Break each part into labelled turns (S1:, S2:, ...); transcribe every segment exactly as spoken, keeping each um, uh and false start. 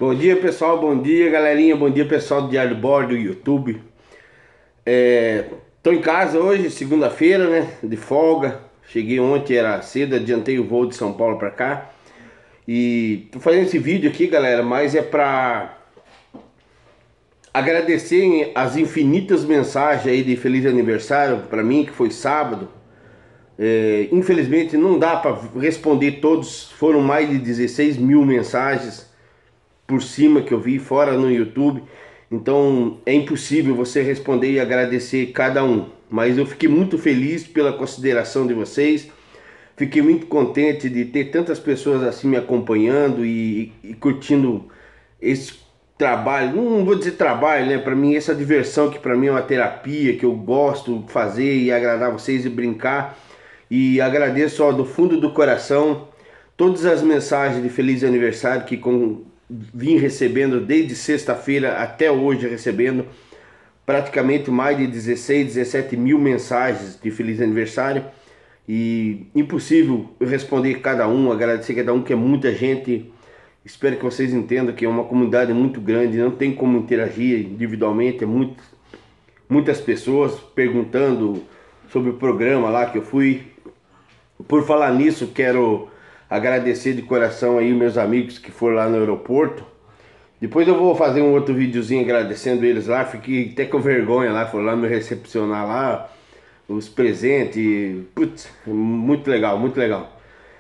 S1: Bom dia, pessoal, bom dia, galerinha, bom dia, pessoal do Diário do Bordo, do YouTube. É, tô em casa hoje, segunda-feira, né, de folga. Cheguei ontem, era cedo, adiantei o voo de São Paulo pra cá. E tô fazendo esse vídeo aqui, galera, mas é pra agradecer as infinitas mensagens aí de feliz aniversário pra mim, que foi sábado. É, infelizmente não dá pra responder todos, foram mais de dezesseis mil mensagens por cima que eu vi fora no YouTube. Então é impossível você responder e agradecer cada um. Mas eu fiquei muito feliz pela consideração de vocês. Fiquei muito contente de ter tantas pessoas assim me acompanhando e, e curtindo esse trabalho. Não vou dizer trabalho, né? Para mim essa diversão que para mim é uma terapia que eu gosto de fazer e agradar vocês e brincar. E agradeço, ó, do fundo do coração todas as mensagens de feliz aniversário que com, vim recebendo desde sexta-feira até hoje, recebendo praticamente mais de dezesseis, dezessete mil mensagens de feliz aniversário. E impossível eu responder cada um, agradecer cada um, que é muita gente. Espero que vocês entendam que é uma comunidade muito grande, não tem como interagir individualmente, é muito, muitas pessoas perguntando sobre o programa lá que eu fui. Por falar nisso, quero agradecer de coração aí meus amigos que foram lá no aeroporto. Depois eu vou fazer um outro videozinho agradecendo eles lá. Fiquei até com vergonha lá, foram lá me recepcionar lá, os presentes. Putz, muito legal, muito legal.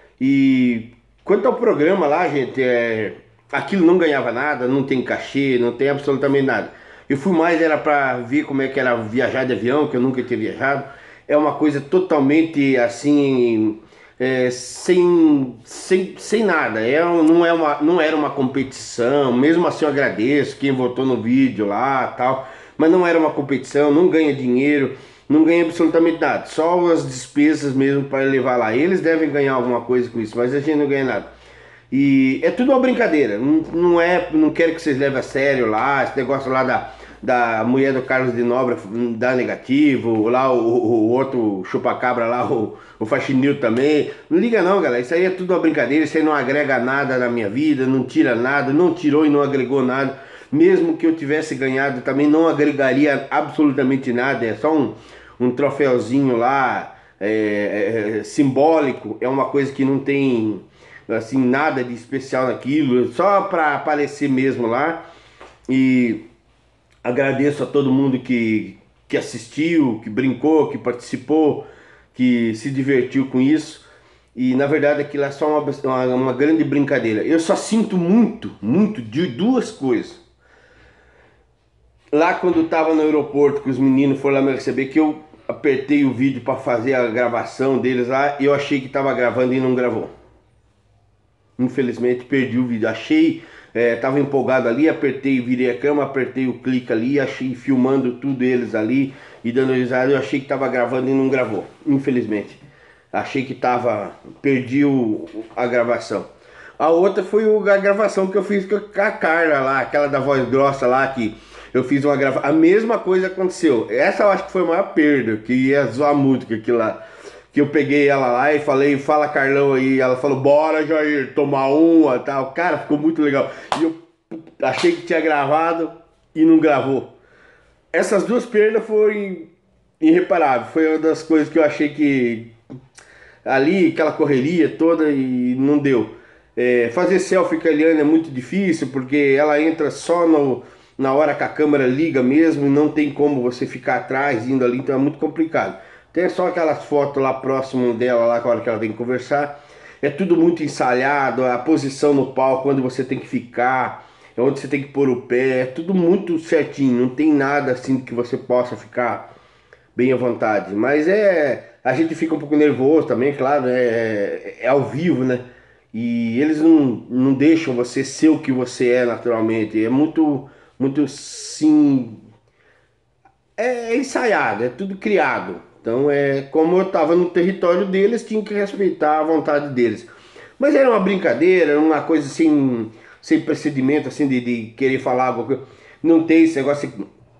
S1: E quanto ao programa lá, gente, é... aquilo não ganhava nada, não tem cachê, não tem absolutamente nada. Eu fui mais, era para ver como é que era viajar de avião, que eu nunca tinha viajado. É uma coisa totalmente assim, é, sem, sem, sem nada. É, não, é uma, não era uma competição. Mesmo assim eu agradeço quem votou no vídeo lá tal. Mas não era uma competição, não ganha dinheiro, não ganha absolutamente nada. Só as despesas mesmo para levar lá. Eles devem ganhar alguma coisa com isso, mas a gente não ganha nada. E é tudo uma brincadeira, não, não é, não quero que vocês levem a sério lá, esse negócio lá da, da mulher do Carlos de Nobre dá negativo, lá o, o outro chupacabra lá, o, o faxinil também. Não liga não, galera, isso aí é tudo uma brincadeira, isso aí não agrega nada na minha vida, não tira nada, não tirou e não agregou nada. Mesmo que eu tivesse ganhado, também não agregaria absolutamente nada, é só um, um troféuzinho lá, é, é, simbólico, é uma coisa que não tem assim nada de especial naquilo, só para aparecer mesmo lá. E agradeço a todo mundo que, que assistiu, que brincou, que participou, que se divertiu com isso. E na verdade aquilo é só uma, uma, uma grande brincadeira. Eu só sinto muito, muito de duas coisas. Lá quando eu tava no aeroporto, que os meninos foram lá me receber, que eu apertei o vídeo para fazer a gravação deles lá, eu achei que tava gravando e não gravou. Infelizmente perdi o vídeo. Achei, é, tava empolgado ali, apertei, virei a câmera, apertei o clique ali, achei filmando tudo eles ali e dando risada. Eu achei que tava gravando e não gravou, infelizmente. Achei que tava, perdi o, a gravação. A outra foi a gravação que eu fiz com a Carla lá, aquela da voz grossa lá, que eu fiz uma gravação. A mesma coisa aconteceu. Essa eu acho que foi a maior perda, que ia zoar a música aquilo lá. Que eu peguei ela lá e falei, fala Carlão aí. Ela falou, bora Jair, tomar uma e tal. Cara, ficou muito legal. E eu achei que tinha gravado e não gravou. Essas duas perdas foram irreparáveis. Foi uma das coisas que eu achei que ali, aquela correria toda e não deu. É, fazer selfie com a Eliane é muito difícil porque ela entra só no, na hora que a câmera liga mesmo e não tem como você ficar atrás indo ali, então é muito complicado. Tem só aquelas fotos lá próximo dela, lá com a hora que ela tem que conversar. É tudo muito ensaiado, a posição no palco, onde você tem que ficar, onde você tem que pôr o pé, é tudo muito certinho, não tem nada assim que você possa ficar bem à vontade. Mas é, a gente fica um pouco nervoso também, claro, é, é ao vivo, né? E eles não, não deixam você ser o que você é naturalmente. É muito, muito sim, é ensaiado, é tudo criado. Então é como eu estava no território deles, tinha que respeitar a vontade deles. Mas era uma brincadeira, era uma coisa assim, sem procedimento, assim, de, de querer falar alguma coisa. Não tem esse negócio.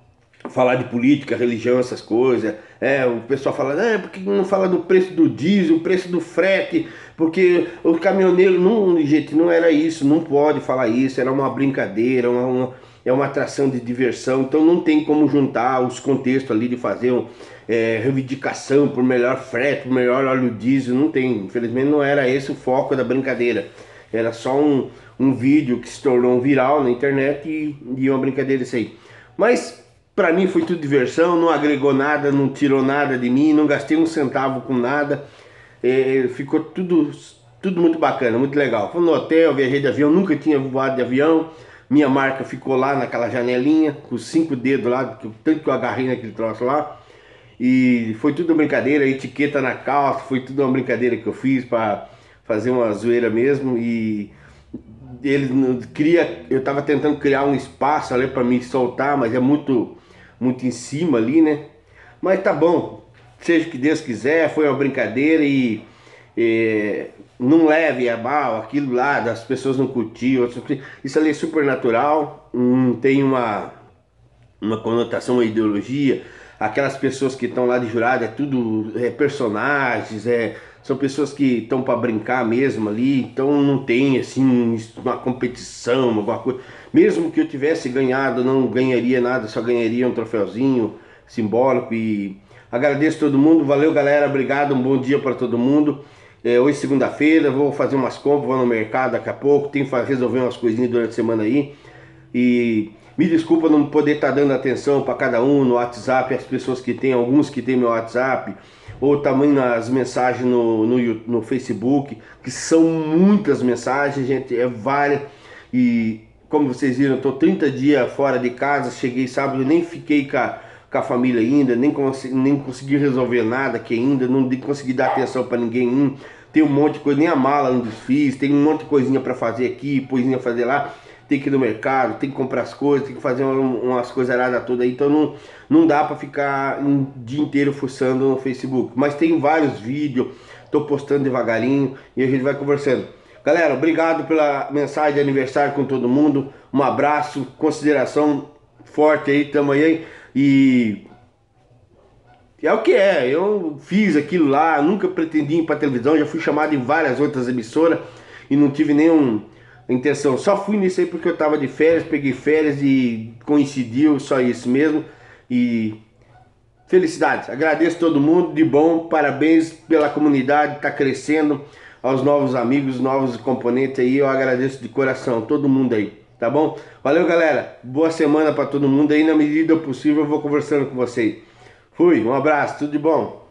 S1: falar de política, religião, essas coisas. É, o pessoal fala, é, por que não fala do preço do diesel, o preço do frete? Porque o caminhoneiro, não, gente, não era isso, não pode falar isso, era uma brincadeira, uma, uma- é uma atração de diversão, então não tem como juntar os contextos ali de fazer um, é, reivindicação por melhor frete, por melhor óleo diesel, não tem, infelizmente não era esse o foco da brincadeira. Era só um, um vídeo que se tornou um viral na internet e, e uma brincadeira isso aí. Mas pra mim foi tudo diversão, não agregou nada, não tirou nada de mim, não gastei um centavo com nada. É, ficou tudo, tudo muito bacana, muito legal. Fui no hotel, viajei de avião, nunca tinha voado de avião. Minha marca ficou lá naquela janelinha, com os cinco dedos lá, tanto que eu agarrei naquele troço lá. E foi tudo brincadeira, etiqueta na calça, foi tudo uma brincadeira que eu fiz para fazer uma zoeira mesmo. E eles não- cria, eu tava tentando criar um espaço ali para me soltar, mas é muito muito em cima ali, né? Mas tá bom, seja o que Deus quiser, foi uma brincadeira e, e não leve a mal aquilo lá, das pessoas não curtiam, isso ali é super natural, não tem uma uma conotação, uma ideologia. Aquelas pessoas que estão lá de jurado é tudo é, personagens, é, são pessoas que estão para brincar mesmo ali, então não tem assim uma competição, alguma coisa. Mesmo que eu tivesse ganhado, não ganharia nada, só ganharia um troféuzinho simbólico. E agradeço todo mundo, valeu galera, obrigado, um bom dia para todo mundo. É, hoje segunda-feira, vou fazer umas compras, vou no mercado daqui a pouco, tenho que resolver umas coisinhas durante a semana aí. E me desculpa não poder estar dando atenção para cada um no WhatsApp, as pessoas que têm, alguns que têm meu WhatsApp, ou também nas mensagens no, no, no Facebook, que são muitas mensagens, gente, é várias. E como vocês viram, eu estou trinta dias fora de casa, cheguei sábado, nem fiquei com a, com a família ainda, nem, cons nem consegui resolver nada aqui ainda, não consegui dar atenção para ninguém ainda. Tem um monte de coisa, nem a mala não desfiz, tem um monte de coisinha para fazer aqui, coisinha pra fazer lá. Tem que ir no mercado, tem que comprar as coisas, tem que fazer umas coisas aradas todas aí, então não, não dá para ficar um dia inteiro fuçando no Facebook. Mas tem vários vídeos, tô postando devagarinho e a gente vai conversando. Galera, obrigado pela mensagem de aniversário com todo mundo, um abraço, consideração forte aí, tamo aí e é o que é, eu fiz aquilo lá, nunca pretendi ir pra televisão, já fui chamado em várias outras emissoras e não tive nenhum intenção. Só fui nisso aí porque eu tava de férias, peguei férias e coincidiu, só isso mesmo. E felicidades, agradeço todo mundo, de bom, parabéns pela comunidade, tá crescendo, aos novos amigos, novos componentes aí, eu agradeço de coração, todo mundo aí, tá bom? Valeu galera, boa semana pra todo mundo aí, na medida do possível eu vou conversando com vocês. Fui, um abraço, tudo de bom.